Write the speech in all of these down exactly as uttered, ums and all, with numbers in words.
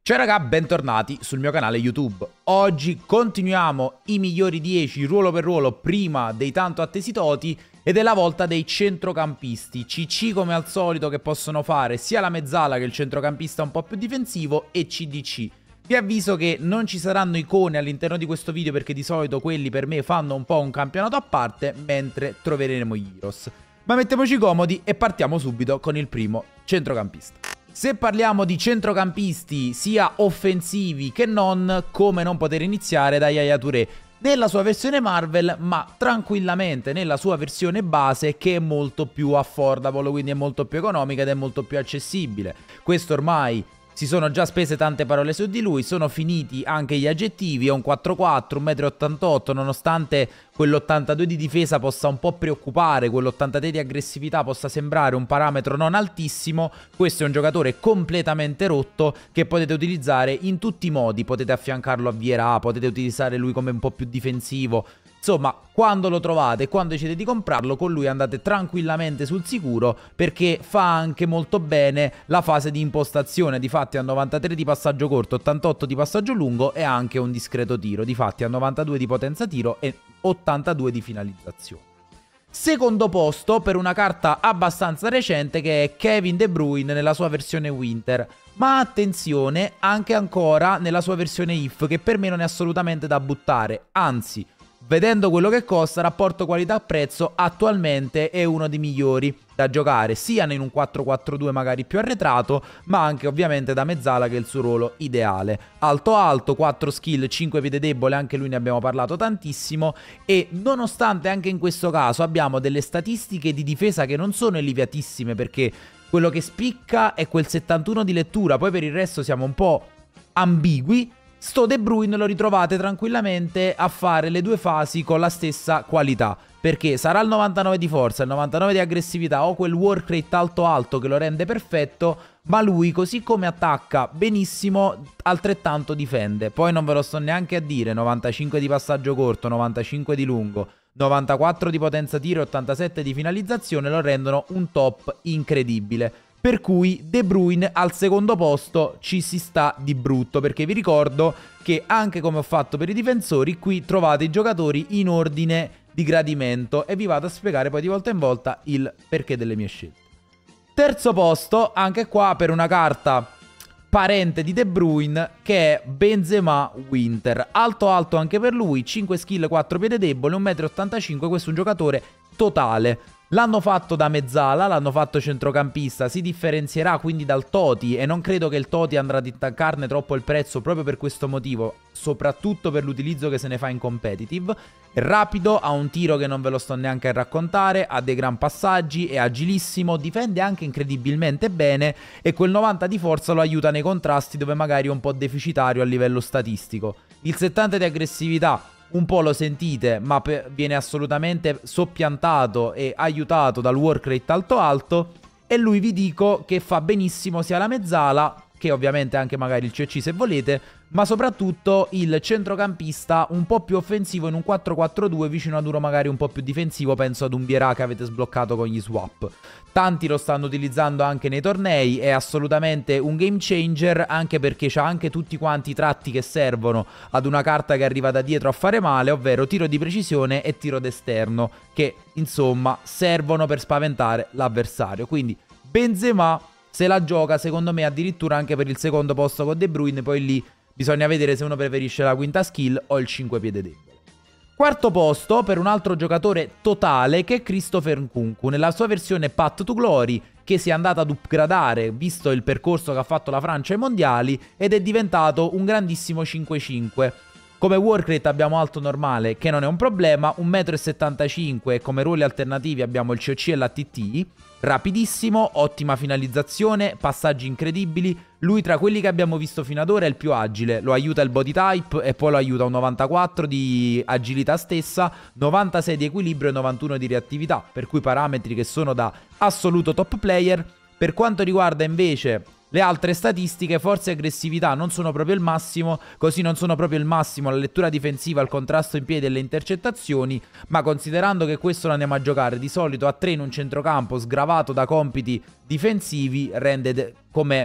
Ciao raga, bentornati sul mio canale YouTube. Oggi continuiamo i migliori dieci ruolo per ruolo prima dei tanto attesi Toti ed è la volta dei centrocampisti. C C come al solito che possono fare sia la mezzala che il centrocampista un po' più difensivo e C D C. Vi avviso che non ci saranno icone all'interno di questo video perché di solito quelli per me fanno un po' un campionato a parte, mentre troveremo gli heroes. Ma mettiamoci comodi e partiamo subito con il primo centrocampista. Se parliamo di centrocampisti sia offensivi che non, come non poter iniziare da Yaya Touré nella sua versione Marvel, ma tranquillamente nella sua versione base che è molto più affordable, quindi è molto più economica ed è molto più accessibile. Questo ormai si sono già spese tante parole su di lui, sono finiti anche gli aggettivi, è un quattro quattro, un metro e ottantotto, nonostante quell'ottantadue di difesa possa un po' preoccupare, quell'ottantatré di aggressività possa sembrare un parametro non altissimo, questo è un giocatore completamente rotto che potete utilizzare in tutti i modi, potete affiancarlo a Vieira, potete utilizzare lui come un po' più difensivo. Insomma, quando lo trovate e quando decidete di comprarlo, con lui andate tranquillamente sul sicuro perché fa anche molto bene la fase di impostazione. Difatti ha novantatré di passaggio corto, ottantotto di passaggio lungo e anche un discreto tiro. Difatti ha novantadue di potenza tiro e ottantadue di finalizzazione. Secondo posto per una carta abbastanza recente che è Kevin De Bruyne nella sua versione Winter. Ma attenzione, anche ancora nella sua versione If, che per me non è assolutamente da buttare, anzi, vedendo quello che costa, rapporto qualità-prezzo attualmente è uno dei migliori da giocare sia in un quattro quattro due magari più arretrato, ma anche ovviamente da mezzala che è il suo ruolo ideale. Alto alto, quattro skill, cinque piede debole, anche lui ne abbiamo parlato tantissimo e nonostante anche in questo caso abbiamo delle statistiche di difesa che non sono elevatissime perché quello che spicca è quel settantuno di lettura, poi per il resto siamo un po' ambigui. Sto De Bruyne lo ritrovate tranquillamente a fare le due fasi con la stessa qualità, perché sarà il novantanove di forza, il novantanove di aggressività o quel work rate alto alto che lo rende perfetto, ma lui così come attacca benissimo altrettanto difende. Poi non ve lo sto neanche a dire, novantacinque di passaggio corto, novantacinque di lungo, novantaquattro di potenza tiro e ottantasette di finalizzazione lo rendono un top incredibile. Per cui De Bruyne al secondo posto ci si sta di brutto, perché vi ricordo che anche come ho fatto per i difensori, qui trovate i giocatori in ordine di gradimento e vi vado a spiegare poi di volta in volta il perché delle mie scelte. Terzo posto, anche qua per una carta parente di De Bruyne che è Benzema Winter. Alto alto anche per lui, cinque skill, quattro piede debole, un metro e ottantacinque, questo è un giocatore totale. L'hanno fatto da mezzala, l'hanno fatto centrocampista, si differenzierà quindi dal Toti e non credo che il Toti andrà ad intaccarne troppo il prezzo proprio per questo motivo, soprattutto per l'utilizzo che se ne fa in competitive. È rapido, ha un tiro che non ve lo sto neanche a raccontare, ha dei gran passaggi, è agilissimo, difende anche incredibilmente bene e quel novanta di forza lo aiuta nei contrasti dove magari è un po' deficitario a livello statistico. Il settanta di aggressività un po' lo sentite, ma viene assolutamente soppiantato e aiutato dal work rate alto alto. E lui vi dico che fa benissimo sia la mezzala, che ovviamente anche magari il C C se volete, ma soprattutto il centrocampista un po' più offensivo in un quattro quattro due vicino ad uno magari un po' più difensivo, penso ad un Vieira che avete sbloccato con gli swap. Tanti lo stanno utilizzando anche nei tornei, è assolutamente un game changer anche perché c'ha anche tutti quanti i tratti che servono ad una carta che arriva da dietro a fare male, ovvero tiro di precisione e tiro d'esterno, che insomma servono per spaventare l'avversario. Quindi Benzema se la gioca secondo me addirittura anche per il secondo posto con De Bruyne, poi lì bisogna vedere se uno preferisce la quinta skill o il cinque piede debole. Quarto posto per un altro giocatore totale che è Christopher Nkunku nella sua versione Path to Glory, che si è andata ad upgradare visto il percorso che ha fatto la Francia ai mondiali ed è diventato un grandissimo cinque cinque. Come work rate abbiamo alto normale, che non è un problema, un metro e settantacinque e come ruoli alternativi abbiamo il C O C e l'A T T. Rapidissimo, ottima finalizzazione, passaggi incredibili. Lui tra quelli che abbiamo visto fino ad ora è il più agile, lo aiuta il body type e poi lo aiuta un novantaquattro di agilità stessa, novantasei di equilibrio e novantuno di reattività, per cui parametri che sono da assoluto top player. Per quanto riguarda invece le altre statistiche, forza e aggressività non sono proprio il massimo, così non sono proprio il massimo la lettura difensiva, il contrasto in piedi e le intercettazioni, ma considerando che questo lo andiamo a giocare di solito a tre in un centrocampo sgravato da compiti difensivi, rende come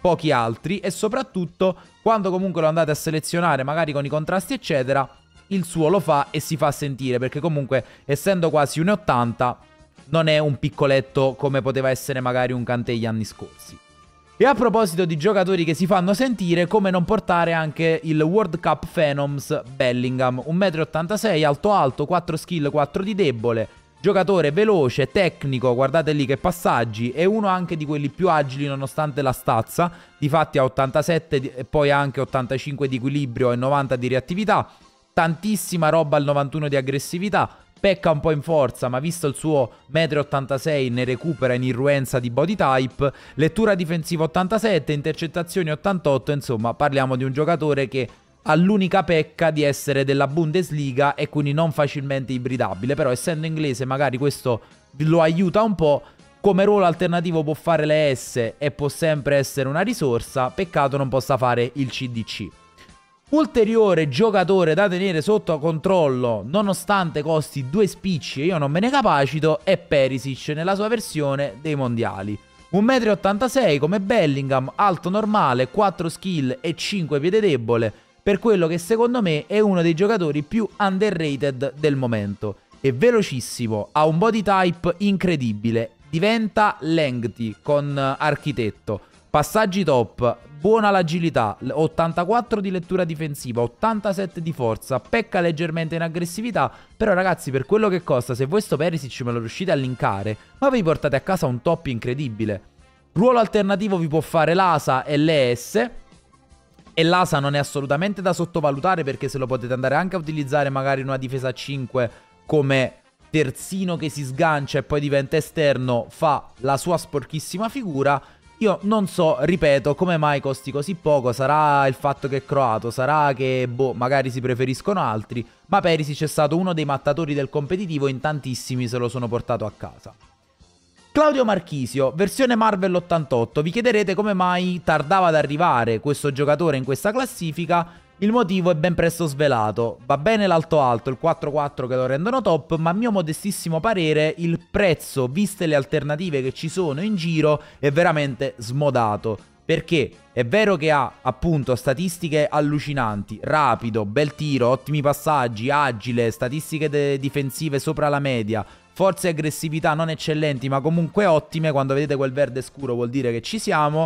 pochi altri, e soprattutto quando comunque lo andate a selezionare magari con i contrasti eccetera, il suo lo fa e si fa sentire, perché comunque essendo quasi uno e ottanta non è un piccoletto come poteva essere magari un Kanté gli anni scorsi. E a proposito di giocatori che si fanno sentire, come non portare anche il World Cup Phenoms Bellingham, un metro e ottantasei, alto alto, quattro skill, quattro di debole, giocatore veloce, tecnico, guardate lì che passaggi, e uno anche di quelli più agili nonostante la stazza, difatti ha ottantasette e poi anche ottantacinque di equilibrio e novanta di reattività, tantissima roba al novantuno di aggressività, pecca un po' in forza, ma visto il suo metro e ottantasei ne recupera in irruenza di body type, lettura difensiva ottantasette, intercettazioni ottantotto, insomma parliamo di un giocatore che ha l'unica pecca di essere della Bundesliga e quindi non facilmente ibridabile, però essendo inglese magari questo lo aiuta un po', come ruolo alternativo può fare le S e può sempre essere una risorsa, peccato non possa fare il C D C. Ulteriore giocatore da tenere sotto controllo, nonostante costi due spicci e io non me ne capacito, è Perisic nella sua versione dei mondiali. un metro e ottantasei come Bellingham, alto normale, quattro skill e cinque piede debole, per quello che secondo me è uno dei giocatori più underrated del momento. È velocissimo, ha un body type incredibile, diventa lengthy con architetto, passaggi top, buona l'agilità, ottantaquattro di lettura difensiva, ottantasette di forza, pecca leggermente in aggressività, però ragazzi per quello che costa, se voi sto Perisic me lo riuscite a linkare, ma vi portate a casa un top incredibile. Ruolo alternativo vi può fare l'A S A e l'E S, e l'A S A non è assolutamente da sottovalutare perché se lo potete andare anche a utilizzare magari in una difesa a cinque come terzino che si sgancia e poi diventa esterno, fa la sua sporchissima figura. Io non so, ripeto, come mai costi così poco, sarà il fatto che è croato, sarà che, boh, magari si preferiscono altri, ma Perisic è stato uno dei mattatori del competitivo, in tantissimi se lo sono portato a casa. Claudio Marchisio, versione Marvel ottantotto, vi chiederete come mai tardava ad arrivare questo giocatore in questa classifica. Il motivo è ben presto svelato, va bene l'alto alto, il quattro quattro che lo rendono top, ma a mio modestissimo parere il prezzo, viste le alternative che ci sono in giro, è veramente smodato. Perché è vero che ha appunto statistiche allucinanti, rapido, bel tiro, ottimi passaggi, agile, statistiche difensive sopra la media, forza e aggressività non eccellenti ma comunque ottime, quando vedete quel verde scuro vuol dire che ci siamo.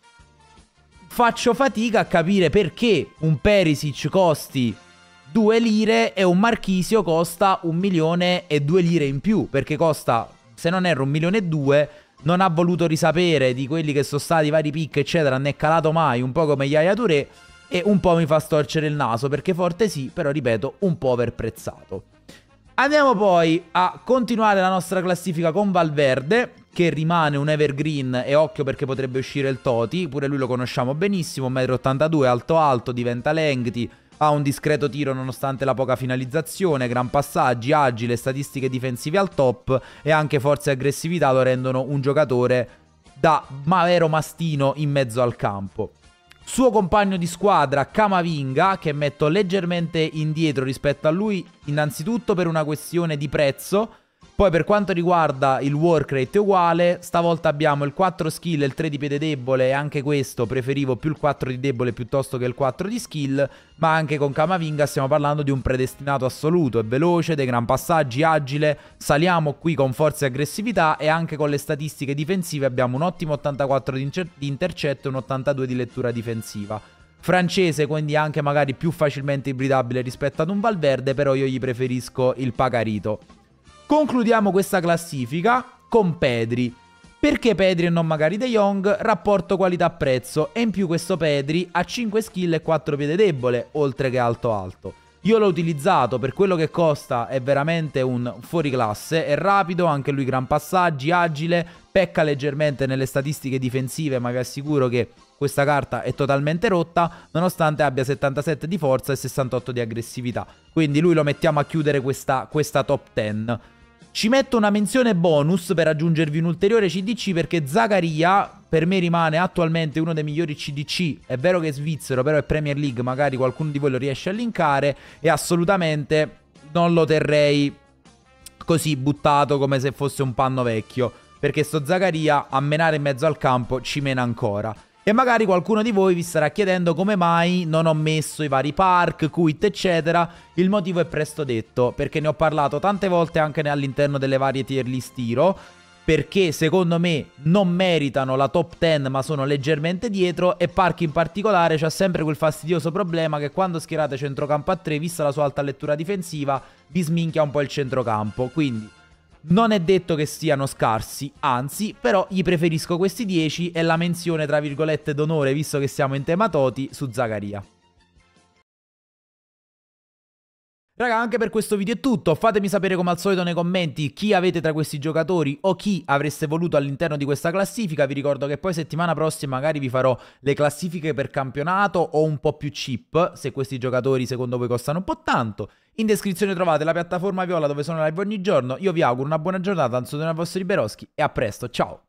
Faccio fatica a capire perché un Perisic costi due lire e un Marchisio costa un milione e due lire in più, perché costa, se non erro, un milione e due, non ha voluto risapere di quelli che sono stati vari pick eccetera, ne è calato mai, un po' come Yaya Touré, e un po' mi fa storcere il naso, perché forte sì, però ripeto, un po' overprezzato. Andiamo poi a continuare la nostra classifica con Valverde, che rimane un evergreen, e occhio perché potrebbe uscire il Totti, pure lui lo conosciamo benissimo, un metro e ottantadue, alto alto, diventa lengthy, ha un discreto tiro nonostante la poca finalizzazione, gran passaggi, agile, statistiche difensive al top e anche forza e aggressività lo rendono un giocatore da vero mastino in mezzo al campo. Suo compagno di squadra Camavinga, che metto leggermente indietro rispetto a lui, innanzitutto per una questione di prezzo, poi per quanto riguarda il work rate è uguale, stavolta abbiamo il quattro skill e il tre di piede debole, e anche questo preferivo più il quattro di debole piuttosto che il quattro di skill, ma anche con Camavinga stiamo parlando di un predestinato assoluto, è veloce, dei gran passaggi, agile, saliamo qui con forza e aggressività e anche con le statistiche difensive abbiamo un ottimo ottantaquattro di, di intercetto e un ottantadue di lettura difensiva. Francese, quindi anche magari più facilmente ibridabile rispetto ad un Valverde, però io gli preferisco il Pagarito. Concludiamo questa classifica con Pedri. Perché Pedri e non magari De Jong? Rapporto qualità-prezzo, e in più questo Pedri ha cinque skill e quattro piede debole, oltre che alto alto. Io l'ho utilizzato, per quello che costa è veramente un fuoriclasse, è rapido, anche lui gran passaggi, agile, pecca leggermente nelle statistiche difensive, ma vi assicuro che questa carta è totalmente rotta, nonostante abbia settantasette di forza e sessantotto di aggressività. Quindi lui lo mettiamo a chiudere questa, questa top dieci. Ci metto una menzione bonus per aggiungervi un ulteriore C D C, perché Zakaria per me rimane attualmente uno dei migliori C D C. È vero che è svizzero, però è Premier League, magari qualcuno di voi lo riesce a linkare, e assolutamente non lo terrei così buttato come se fosse un panno vecchio, perché sto Zakaria a menare in mezzo al campo ci mena ancora. E magari qualcuno di voi vi starà chiedendo come mai non ho messo i vari Park, Quit eccetera. Il motivo è presto detto, perché ne ho parlato tante volte anche all'interno delle varie tier list Hero, perché secondo me non meritano la top dieci ma sono leggermente dietro, e Park in particolare c'ha sempre quel fastidioso problema che quando schierate centrocampo a tre, vista la sua alta lettura difensiva, vi sminchia un po' il centrocampo, quindi non è detto che siano scarsi, anzi, però gli preferisco questi dieci e la menzione tra virgolette d'onore, visto che siamo in tema Toti, su Zakaria. Raga, anche per questo video è tutto, fatemi sapere come al solito nei commenti chi avete tra questi giocatori o chi avreste voluto all'interno di questa classifica. Vi ricordo che poi settimana prossima magari vi farò le classifiche per campionato o un po' più cheap, se questi giocatori secondo voi costano un po' tanto. In descrizione trovate la piattaforma viola dove sono live ogni giorno. Io vi auguro una buona giornata, Antonio Vostri Beroschi e a presto, ciao!